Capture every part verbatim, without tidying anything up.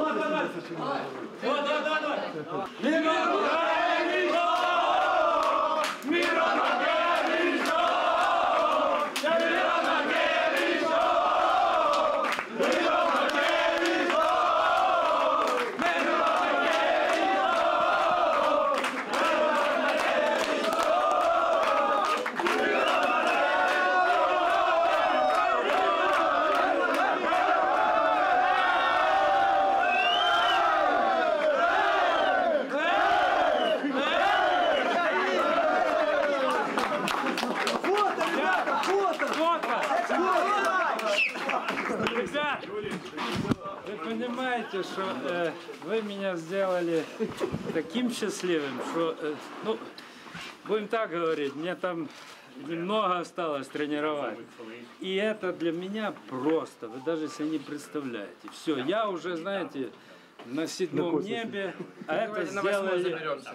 Вы понимаете, что э, вы меня сделали таким счастливым, что, э, ну, будем так говорить, мне там немного осталось тренировать. И это для меня просто, вы даже себе не представляете. Все, я уже, знаете, на седьмом небе, а это сделали...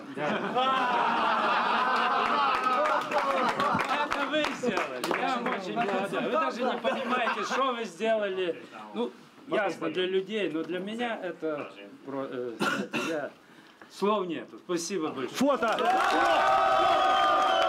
Это вы сделали, я вам очень благодарен. Вы даже не понимаете, что вы сделали. Ну, ясно для людей, но для меня это... Э, я... Слов нету. Спасибо большое. Фото!